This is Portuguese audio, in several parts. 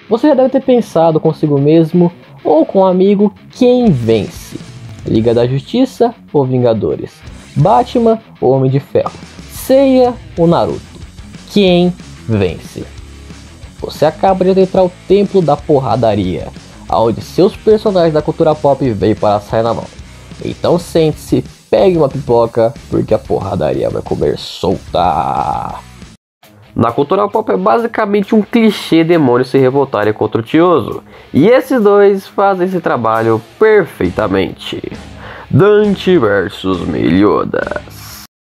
Você já deve ter pensado consigo mesmo ou com um amigo quem vence: Liga da Justiça ou Vingadores? Batman ou Homem de Ferro? Seiya ou Naruto? Quem vence? Você acaba de adentrar o templo da porradaria, onde seus personagens da cultura pop vêm para sair na mão. Então sente-se, pegue uma pipoca, porque a porradaria vai comer solta. Na cultura pop é basicamente um clichê demônios se revoltarem contra o Tioso, e esses dois fazem esse trabalho perfeitamente. Dante vs Meliodas.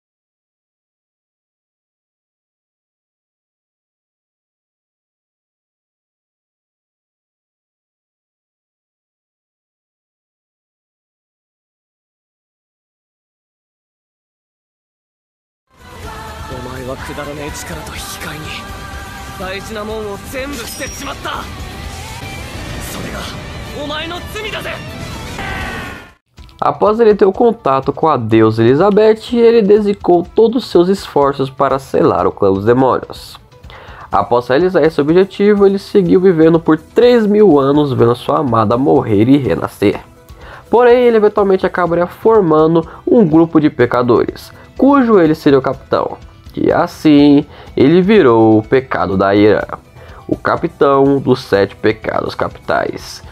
Após ele ter o contato com a deusa Elizabeth, ele dedicou todos os seus esforços para selar o clã dos demônios. Após realizar esse objetivo, ele seguiu vivendo por 3.000 anos vendo sua amada morrer e renascer. Porém, ele eventualmente acabaria formando um grupo de pecadores, cujo ele seria o capitão. E assim, ele virou o pecado da ira, o capitão dos 7 pecados capitais,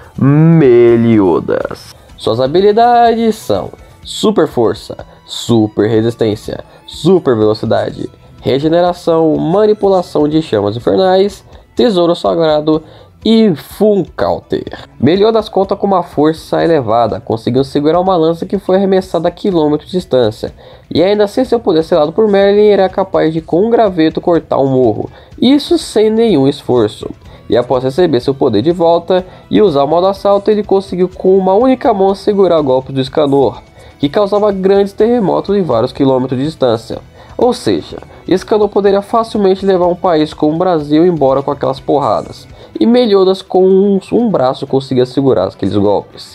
Meliodas. Suas habilidades são super força, super resistência, super velocidade, regeneração, manipulação de chamas infernais, tesouro sagrado e full counter. Meliodas conta com uma força elevada, conseguiu segurar uma lança que foi arremessada a quilômetros de distância, e ainda sem seu poder selado por Merlin, era capaz de com um graveto cortar um morro, isso sem nenhum esforço. E após receber seu poder de volta e usar o modo assalto, ele conseguiu com uma única mão segurar o golpe do Escanor, que causava grandes terremotos em vários quilômetros de distância. Ou seja, Escanor poderia facilmente levar um país como o Brasil embora com aquelas porradas, e Meliodas com um braço conseguia segurar aqueles golpes.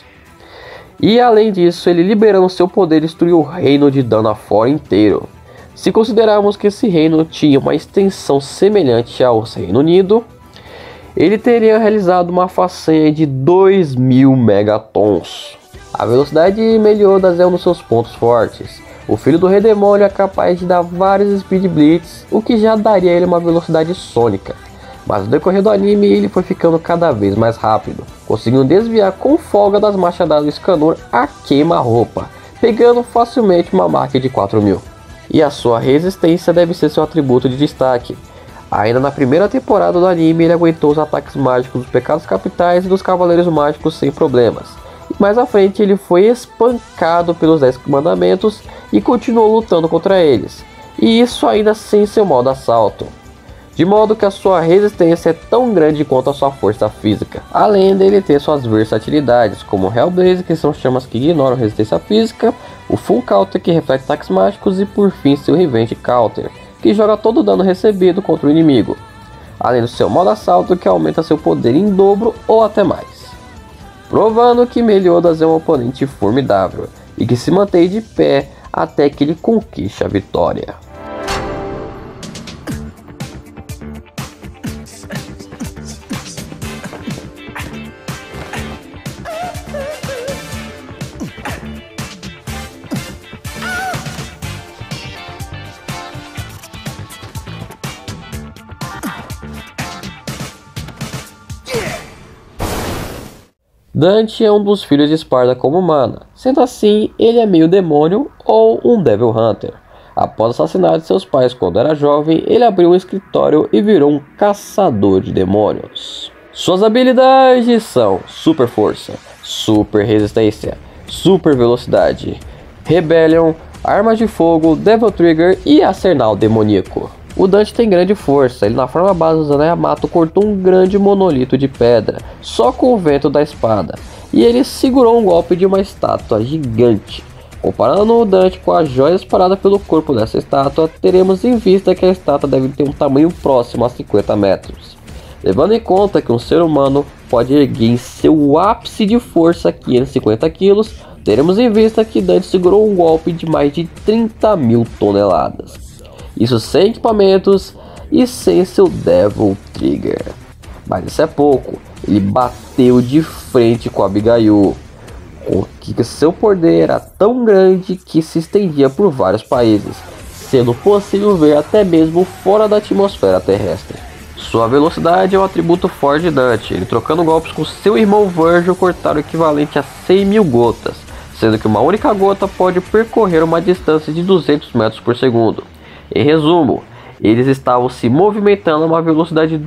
E além disso, ele liberando seu poder destruiu o reino de Danafor inteiro. Se considerarmos que esse reino tinha uma extensão semelhante ao Reino Unido, ele teria realizado uma façanha de 2.000 megatons. A velocidade de Meliodas é um dos seus pontos fortes. O filho do Rei Demônio é capaz de dar vários Speed Blitz, o que já daria a ele uma velocidade sônica. Mas no decorrer do anime ele foi ficando cada vez mais rápido, conseguindo desviar com folga das machadadas do Escanor a queima-roupa, pegando facilmente uma marca de 4.000. E a sua resistência deve ser seu atributo de destaque. Ainda na primeira temporada do anime ele aguentou os ataques mágicos dos pecados capitais e dos cavaleiros mágicos sem problemas. E mais à frente ele foi espancado pelos 10 mandamentos e continuou lutando contra eles, e isso ainda sem seu modo assalto. De modo que a sua resistência é tão grande quanto a sua força física, além dele ter suas versatilidades, como o Hellblaze, que são chamas que ignoram resistência física, o Full Counter, que reflete ataques mágicos, e por fim seu Revenge Counter, que joga todo o dano recebido contra o inimigo, além do seu modo assalto, que aumenta seu poder em dobro ou até mais, provando que Meliodas é um oponente formidável e que se mantém de pé até que ele conquiste a vitória. Dante é um dos filhos de Esparta como humana, sendo assim, ele é meio demônio ou um Devil Hunter. Após assassinar seus pais quando era jovem, ele abriu um escritório e virou um caçador de demônios. Suas habilidades são super força, super resistência, super velocidade, Rebellion, armas de fogo, Devil Trigger e arsenal demoníaco. O Dante tem grande força, ele na forma base usando a Yamato cortou um grande monolito de pedra, só com o vento da espada, e ele segurou um golpe de uma estátua gigante. Comparando o Dante com as joias paradas pelo corpo dessa estátua, teremos em vista que a estátua deve ter um tamanho próximo a 50 metros. Levando em conta que um ser humano pode erguer em seu ápice de força 550 kg, teremos em vista que Dante segurou um golpe de mais de 30.000 toneladas. Isso sem equipamentos e sem seu Devil Trigger. Mas isso é pouco, ele bateu de frente com Abigail, que seu poder era tão grande que se estendia por vários países, sendo possível ver até mesmo fora da atmosfera terrestre. Sua velocidade é um atributo forte de Dante, ele trocando golpes com seu irmão Virgil cortaram o equivalente a 100.000 gotas, sendo que uma única gota pode percorrer uma distância de 200 metros por segundo. Em resumo, eles estavam se movimentando a uma velocidade de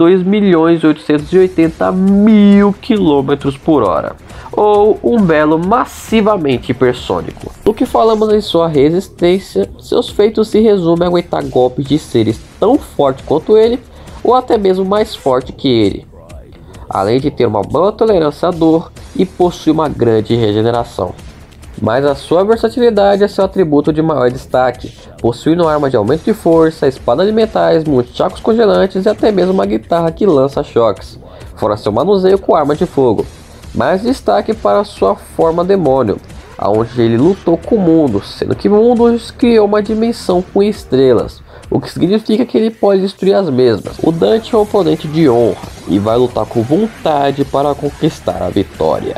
2.880.000 km por hora, ou um belo massivamente hipersônico. No que falamos em sua resistência, seus feitos se resumem a aguentar golpes de seres tão fortes quanto ele, ou até mesmo mais forte que ele, além de ter uma boa tolerância à dor e possui uma grande regeneração. Mas a sua versatilidade é seu atributo de maior destaque, possuindo arma de aumento de força, espada de metais, munchakos congelantes e até mesmo uma guitarra que lança choques, fora seu manuseio com arma de fogo. Mais destaque para sua forma demônio, onde ele lutou com o mundo, sendo que Mundus criou uma dimensão com estrelas, o que significa que ele pode destruir as mesmas. O Dante é um oponente de honra e vai lutar com vontade para conquistar a vitória.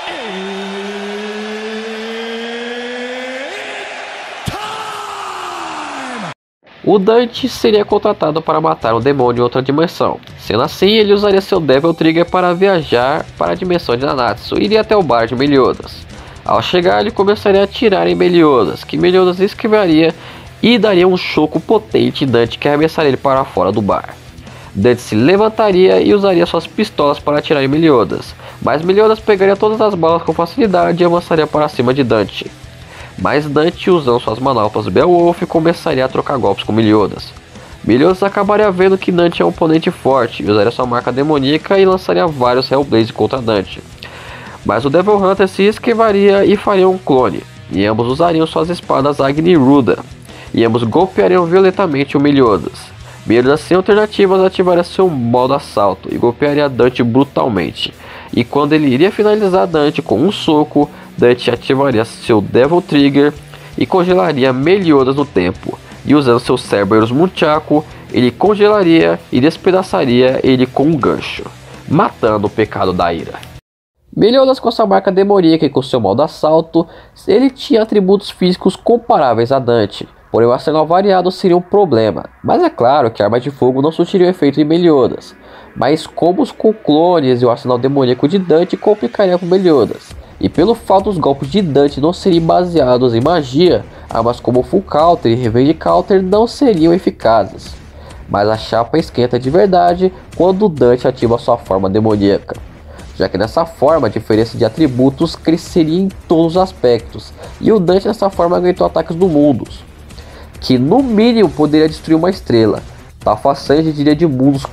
O Dante seria contratado para matar um demônio em outra dimensão. Sendo assim, ele usaria seu Devil Trigger para viajar para a dimensão de Nanatsu e iria até o bar de Meliodas. Ao chegar, ele começaria a atirar em Meliodas, que Meliodas esquivaria e daria um choco potente em Dante que arremessaria ele para fora do bar. Dante se levantaria e usaria suas pistolas para atirar em Meliodas, mas Meliodas pegaria todas as balas com facilidade e avançaria para cima de Dante. Mas Dante, usando suas manoplas Beowulf, começaria a trocar golpes com Meliodas. Meliodas acabaria vendo que Dante é um oponente forte e usaria sua marca demoníaca e lançaria vários Hellblaze contra Dante. Mas o Devil Hunter se esquivaria e faria um clone, e ambos usariam suas espadas Agni Ruda, e ambos golpeariam violentamente o Meliodas. Meliodas, sem alternativas, ativaria seu modo assalto e golpearia Dante brutalmente. E quando ele iria finalizar Dante com um soco, Dante ativaria seu Devil Trigger e congelaria Meliodas no tempo. E usando seu Cerberus Munchaku, ele congelaria e despedaçaria ele com um gancho, matando o pecado da ira. Meliodas, com sua marca demoníaca e com seu modo assalto, ele tinha atributos físicos comparáveis a Dante, porém o arsenal variado seria um problema. Mas é claro que a arma de fogo não surtiria efeito em Meliodas, mas combos com clones e o arsenal demoníaco de Dante complicaria para Meliodas. E pelo fato dos golpes de Dante não serem baseados em magia, armas como Full Counter e Revenge Counter não seriam eficazes. Mas a chapa esquenta de verdade quando Dante ativa sua forma demoníaca, já que nessa forma a diferença de atributos cresceria em todos os aspectos, e o Dante nessa forma aguentou ataques do Mundus, que no mínimo poderia destruir uma estrela. Tal façanha diria de Mundus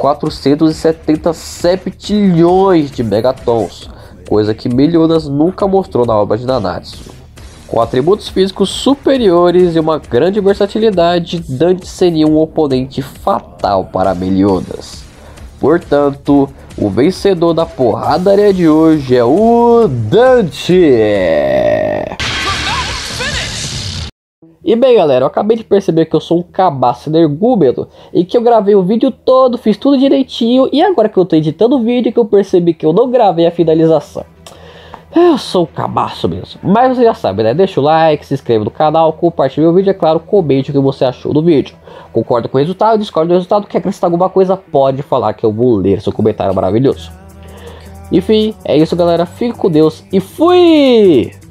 470 septilhões de megatons, coisa que Meliodas nunca mostrou na obra de Nanatsu. Com atributos físicos superiores e uma grande versatilidade, Dante seria um oponente fatal para Meliodas. Portanto, o vencedor da porradaria de hoje é o Dante! E bem galera, eu acabei de perceber que eu sou um cabaço energúmeno e que eu gravei o vídeo todo, fiz tudo direitinho, e agora que eu tô editando o vídeo que eu percebi que eu não gravei a finalização. Eu sou um cabaço mesmo. Mas você já sabe, né? Deixa o like, se inscreva no canal, compartilhe o vídeo, é claro, comente o que você achou do vídeo. Concorda com o resultado, discorda do resultado, quer acrescentar alguma coisa, pode falar que eu vou ler seu comentário maravilhoso. Enfim, é isso galera, fique com Deus e fui!